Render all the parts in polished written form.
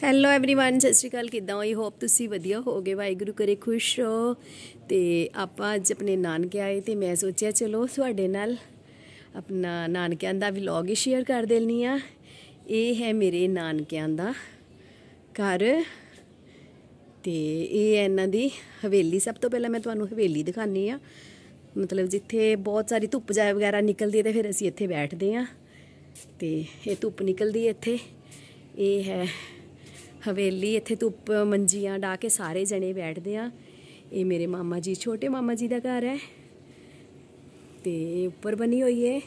Hello everyone ਸਤਿ ਸ਼੍ਰੀ ਅਕਾਲ। ਕਿੱਦਾਂ I hope ਤੁਸੀਂ ਵਧੀਆ ਹੋਗੇ। ਵਾਹਿਗੁਰੂ ਕਰੇ ਖੁਸ਼ ਰਹੋ। ਤੇ ਆਪਾਂ ਅੱਜ ਆਪਣੇ ਨਾਨਕੇ ਆਏ ਤੇ ਮੈਂ ਸੋਚਿਆ ਚਲੋ ਤੁਹਾਡੇ ਨਾਲ ਆਪਣਾ ਨਾਨਕਿਆਂ ਦਾ ਵਲੌਗ ਹੀ ਸ਼ੇਅਰ ਕਰ ਦੇਣੀ ਆ। ਇਹ ਹੈ ਮੇਰੇ ਨਾਨਕਿਆਂ ਦਾ ਘਰ ਤੇ ਇਹ ਹੈ ਇਹਨਾਂ ਦੀ ਹਵੇਲੀ। ਸਭ ਤੋਂ ਪਹਿਲਾਂ ਮੈਂ ਤੁਹਾਨੂੰ ਹਵੇਲੀ ਦਿਖਾਣੀ ਆ, मतलब जिथे बहुत सारी धुप जाए वगैरह निकलती है तो फिर असी इत्थे बैठते हैं। तो ये धुप निकलती है इत्थे, ये है हवेली। इत्थे धुप मंजियां डा के सारे जने बैठते हैं। ये मेरे मामा जी, छोटे मामा जी का घर है। तो उपर बनी हुई है।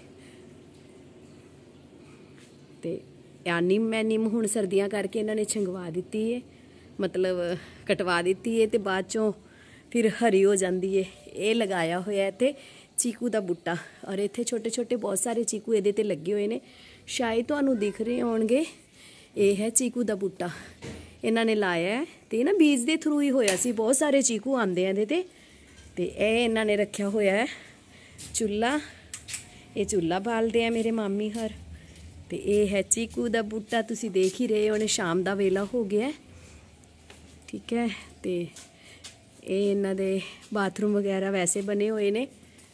तो आ निम है, निम हुण सर्दियां करके इन्होंने छंगवा दी है, मतलब कटवा दी है। तो बाद चों फिर हरी हो जाती है। ये लगाया होया इत्थे चीकू का बूटा, और इत्थे छोटे छोटे बहुत सारे चीकू ये ते लगे हुए हैं। शायद तुहानू दिख रहे होणगे, ये है चीकू का बूटा इन्होंने लाया है। तो ना बीज के थ्रू ही होया सी, बहुत सारे चीकू आते हैं ये। तो ये इन्होंने रखा होया है चूल्हा, ये चूल्हा बालते हैं मेरे मामी हर। तो ये है चीकू का बूटा, तुसी देख ही रहे होने, शाम का वेला हो गया, ठीक है। तो ये इन्हां दे बाथरूम वगैरह वैसे बने हुए ने।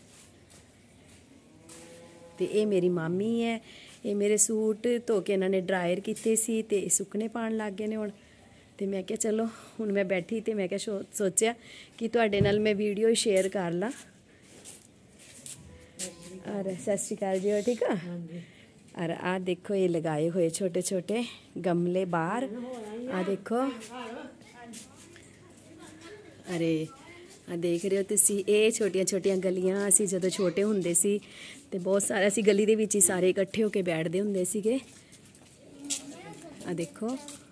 तो ये मेरी मामी है। ये मेरे सूट धो के इन्होंने ड्रायर किए सी ते सुकने पान लग गए ने हुण। तो मैं क्या चलो हुण मैं बैठी तो मैं क्या सोचा कि तुहाडे नाल मैं वीडियो ही शेयर कर ला। और सत श्री अकाल जी, और ठीक है। और आ देखो ये लगाए हुए छोटे छोटे गमले बाहर, आ देखो। अरे आ देख रहे हो तुसी, ये छोटिया छोटिया गलियां असी जदों छोटे हुंदे सी ते बहुत सारे असी गली दे विच ही सारे इकट्ठे होके बैठदे हुंदे सीगे। आ देखो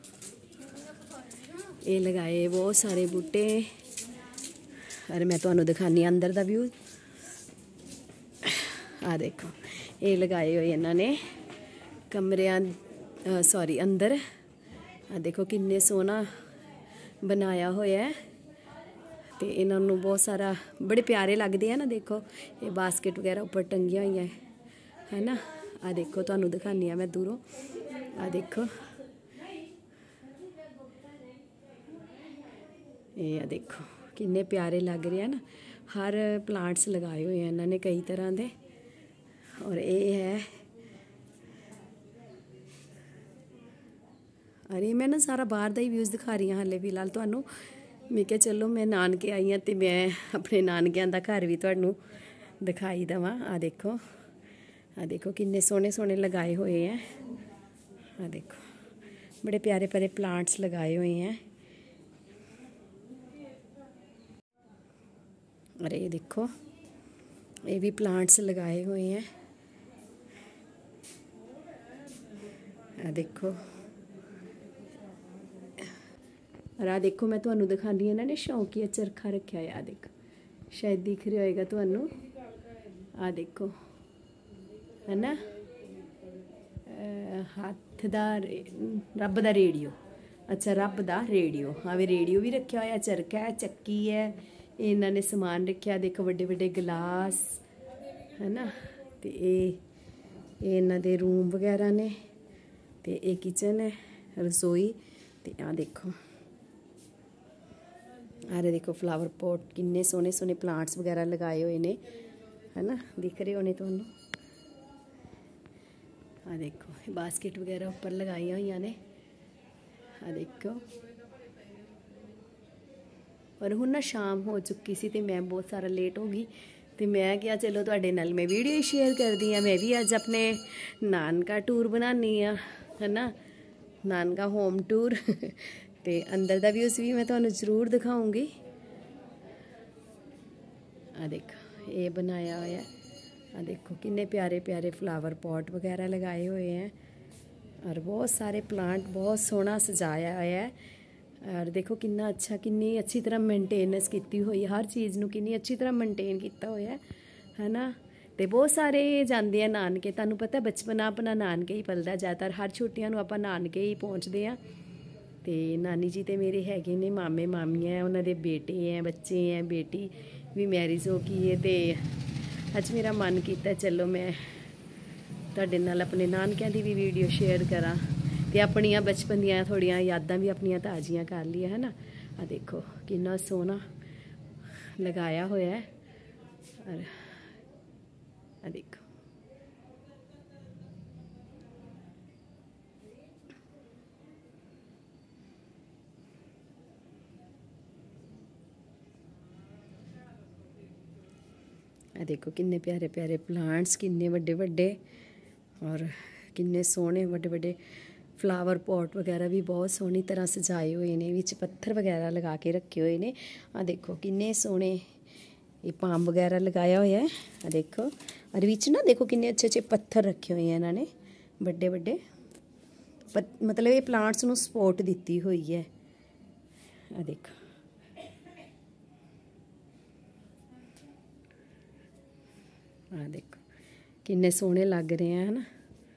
ये लगाए बहुत सारे बूटे। और मैं तुहानू दिखानी अंदर दा व्यू। आ देखो ये लगाए हुए इन्होंने कमरियां, सॉरी अंदर। आ देखो किन्ने सोहना बनाया होया है। तो इन्होंने बहुत सारा बड़े प्यारे लगते हैं ना। देखो ये बास्केट वगैरह ऊपर टंगिया हुई है ना। आ देखो तुहानू दिखानी मैं दूरों। आ देखो ये, आ देखो किन्ने प्यारे लग रहे हैं ना। हर प्लांट्स लगाए हुए हैं इन्होंने कई तरह के। और ये है, अरे मैं ना सारा बाहर का ही व्यूज़ दिखा रही हूँ हाले फिलहाल तुहानू। मैं क्या चलो मैं नानके आई हाँ तो मैं अपने नानकियां का घर भी तुहानू दिखाई देवां। आ देखो किन्ने सोहने सोहने लगाए हुए हैं। आ देखो बड़े प्यारे प्यारे प्लांट्स लगाए हुए हैं। अरे ये देखो ये भी प्लांट्स लगाए हुए हैं। आ देखो, और आ देखो मैं तुहानू दिखानी है, इन्होंने शौकिया चरखा रखा है। आ देखो शायद दिख रहा होएगा तुहानू। आ देखो है ना, हाथ दा रब दा रेडियो, अच्छा रब दा रेडियो। हाँ वे रेडियो भी रखा होया, चरखा है, चक्की है, इन्होंने समान रखा। देखो बड़े बड़े गिलास है ना। तो ये इन्हां दे रूम वगैरह ने। तो ये किचन है, रसोई। तो आ देखो, अरे देखो फ्लावर पॉट किन्ने सोहने सोहने प्लांट्स वगैरह लगाए हुए ने, है ना, दिख रहे होने तुहानू। आ देखो बास्केट वगैरह ऊपर लगाई हुई ने। आ देखो, और हुण ना शाम हो चुकी सी ते मैं बहुत सारा लेट हो गई। तो मैं क्या चलो तुहाडे नाल मैं वीडियो ही शेयर करदी हाँ। मैं भी अज अपने नानका टूर बनानी आ, है ना, नानका होम टूर। तो अंदर का व्यूज़ भी मैं तुहानू जरूर दिखाऊंगी। आ देखो ये बनाया हुआ है। आ देखो किन्ने प्यारे प्यारे फ्लावर पॉट वगैरह लगाए हुए हैं। और बहुत सारे प्लांट बहुत सोहना सजाया हुआ है। और देखो कितना अच्छा, कितनी अच्छी तरह मेनटेनेंस की हुई, हर चीज़ नू कितनी अच्छी तरह मेनटेन किया होया है ना। तो बहुत सारे जाते हैं नानके, तुहानू पता बचपना अपना नानके ही पलदा। ज़्यादातर हर छुट्टियां नू आपां नानके ही पहुँचते हैं। तो नानी जी तो मेरे हैगे ने, मामे मामियाँ हैं, उन्होंने बेटे हैं, बच्चे हैं, बेटी भी मैरिज हो गई है। तो अज मेरा मन किया चलो मैं तुहाडे नाल अपने नानकियां दी भी वीडियो शेयर करा। ਤੇ ਆਪਣੀਆਂ ਬਚਪਨ ਦੀਆਂ ਥੋੜੀਆਂ ਯਾਦਾਂ ਵੀ ਆਪਣੀਆਂ ਤਾਜ਼ੀਆਂ ਕਰ ਲਈਏ, ਹੈ ਨਾ। ਆ ਦੇਖੋ ਕਿੰਨਾ ਸੋਹਣਾ ਲਗਾਇਆ ਹੋਇਆ ਹੈ। ਔਰ ਆ ਦੇਖੋ देखो किन्ने प्यारे प्यारे प्लांट्स, किन्ने वड्डे वड्डे और किन्ने सोहने वड्डे वड्डे फ्लावर पॉट वगैरह भी बहुत सोहनी तरह सजाए हुए ने, विच पत्थर वगैरह लगा के रखे हुए ने। आ देखो किन्ने सोहने ये पाम वगैरह लगाया हुआ है। आ देखो और विच ना देखो किन्ने अच्छे अच्छे पत्थर रखे हुए हैं इन्होंने, बड़े बड़े मतलब ये प्लांट्स नूं सपोर्ट दी हुई है। आ देखो आ देखो किन्ने सोहने लग रहे हैं, है ना।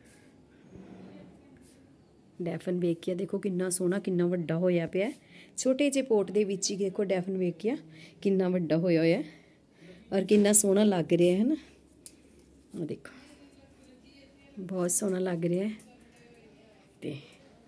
डैफन वेकिया देखो किन्ना सोहना, किन्ना वड्डा होया पिया। छोटे जे पोट दे विच ही देखो डैफन वेकिया किन्ना वड्डा होया होया और किन्ना सोहना लग रहा है ना। आ देखो बहुत सोहना लग रहा है। ते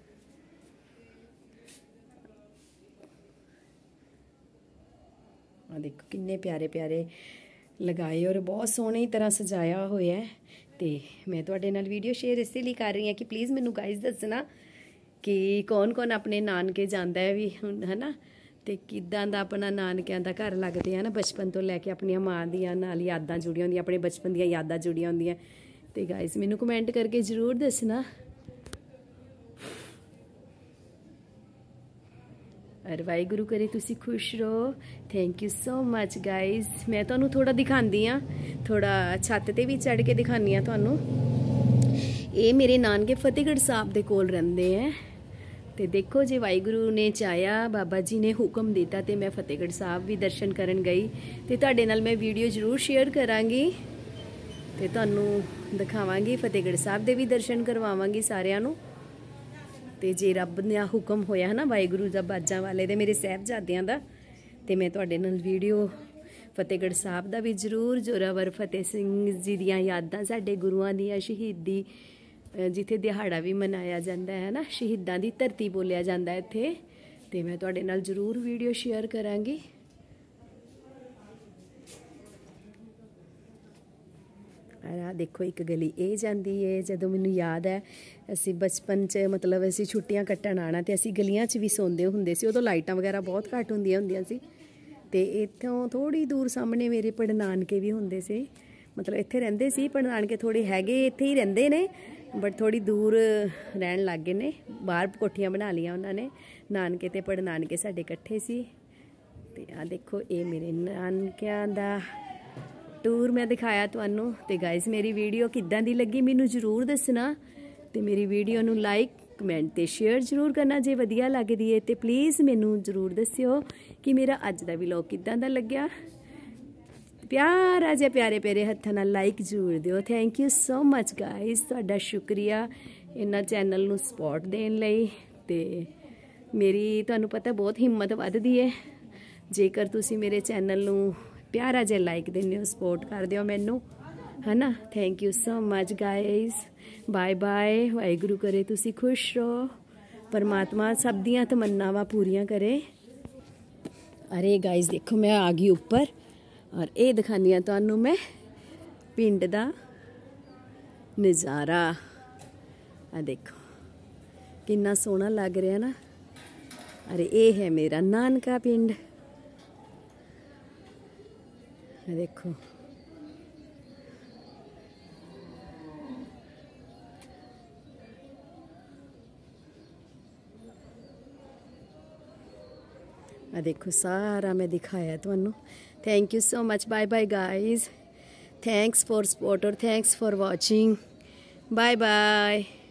आ देखो किन्ने प्यारे प्यारे लगाए और बहुत सोहनी तरह सजाया होया है। तो मैं तुहाडे नाल वीडियो शेयर इस लिए कर रही हूँ कि प्लीज़ मैनू गाइज दसना कि कौन कौन अपने नानके जाता है भी, है ना। तो किदां दा अपना नानकियां दा घर लगते हैं ना, बचपन तो लैके अपनी माँ दियां नाल यादां जुड़ियां होंदियां, अपने बचपन दियां यादां जुड़ियां होंदियां। तो गाइज मैनू कमेंट करके जरूर दसना। और वाहिगुरू करे तुसी खुश रहो। Thank you so much guys. मैं तुहानू थोड़ा दिखाती हाँ, थोड़ा छत ते भी चढ़ के दिखानी हाँ तुहानू। ये मेरे नानके फतेहगढ़ साहब दे कोल रहिंदे हैं। तो देखो जे वाहिगुरू ने चाहया, बाबा जी ने हुक्म दिता तो मैं फतेहगढ़ साहब भी दर्शन करन गई। तो तुहाडे नाल मैं वीडियो जरूर शेयर करांगी ते तुहानू दिखावांगी, फतेहगढ़ साहब दे भी दर्शन करवावांगी सारिਆਂ ਨੂੰ। तो जे रब ने हुक्म होया है ना वाहिगुरू दा बाजां वाले दे मेरे साहिबजादियां दा, तो मैं तुहाडे नाल वीडियो फतेहगढ़ साहब दा भी जरूर, जोरावर फतेह सिंह जी दियां यादां, साडे गुरुआं दियां शहीदी जिथे दिहाड़ा भी मनाया जाता है ना, शहीदां दी धरती बोलिया जाता है इत्थे। तो मैं तुहाडे नाल जरूर वीडियो शेयर करांगी। देखो एक गली ये जाती है। जदों मैनूं याद है असी बचपन च मतलब असी छुट्टियां कट्टण आना तो असी गलियां च भी सोंदे हुंदे सी। उदों लाइटां वगैरह बहुत घट हुंदियां सी। ते इत्थों थोड़ी दूर सामने मेरे पड़नानके भी हुंदे सी, मतलब इत्थे रहिंदे सी। पड़नानके थोड़े हैगे इत्थे ही रहिंदे ने, बट थोड़ी दूर रहन लग गए ने, बाहर कोठियां बना लियां उन्हां ने। नानके ते पड़नानके साडे इकट्ठे सी। ते आ देखो ये मेरे नानकियां दा टूर मैं दिखाया तुहानू। तो गाइज मेरी वीडियो किद्दां दी लगी मैनू जरूर दसना। तो मेरी वीडियो नू लाइक कमेंट ते शेयर जरूर करना जे वधिया लगदी है। तो प्लीज़ मैनू जरूर दस्सिओ कि मेरा अज दा व्लॉग किद्दां दा लग्या। प्यारा जे प्यारे प्यारे हत्थां नाल लाइक जरूर दिओ। Thank you so much guys, तुहाडा शुक्रिया इन्ना चैनल नू सपोर्ट देण लई। ते मेरी तुहानू पता बहुत हिम्मत वधदी है जेकर तुसी मेरे चैनल नू प्यारा जे लाइक देने हो, सपोर्ट कर दिओ मैनू, है ना। Thank you so much guys. Bye bye. Waheguru करे तुसी खुश रहो, परमात्मा सब दियां तमन्नावां पूरियां करे। अरे गाइज देखो मैं आ गई ऊपर और ये दिखानी है तुहानू मैं पिंड दा नज़ारा। आ देखो किन्ना सोहना लग रहा ना। अरे ये है मेरा नानका पिंड। देखो देखो सारा मैं दिखाया तुहानू। Thank you so much. Bye bye guys. Thanks for support और thanks for watching. Bye bye.